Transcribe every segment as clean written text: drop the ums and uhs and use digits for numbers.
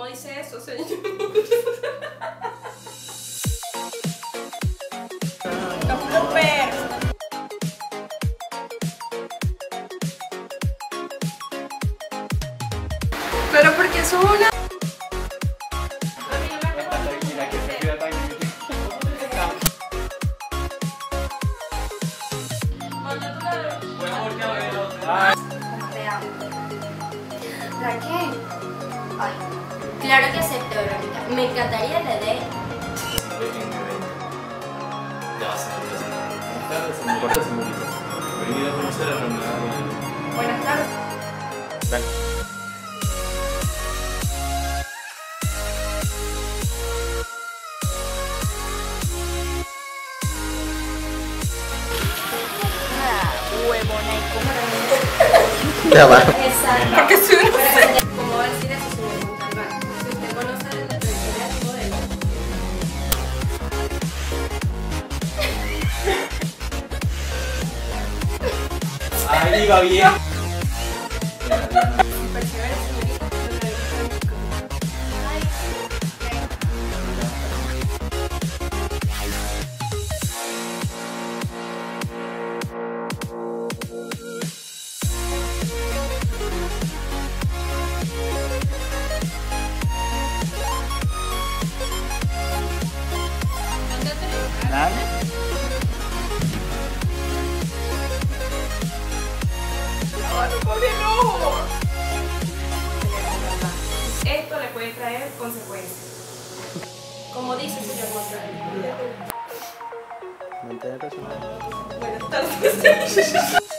dice eso, señor. Los bloopers. Pero porque es una... Raquel. Ay, claro que acepto, Verónica. Me encantaría la de... Ya vas a ver, me cortas un poquito. Venir a conocer a la Buenas tardes. Ven. Huevona y Ya va. exacto. Porque si uno... ¿Cómo va a decir eso, señor Montalbán? Si usted conoce el determinado modelo. Ahí va bien. Persevera, señorita, pero la vida Ay, Dale. Esto le puede traer consecuencias. Como dice el señor Montalbán. Mantén personal. Buenas tardes.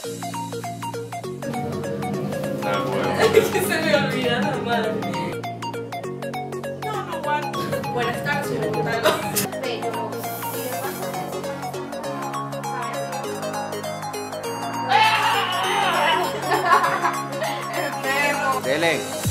Ah, bueno. Es que se me olvida la madre. No, no aguanto. Buenas tardes, señor Montalbán. pero... ¿y de paso Enfermo. Dele.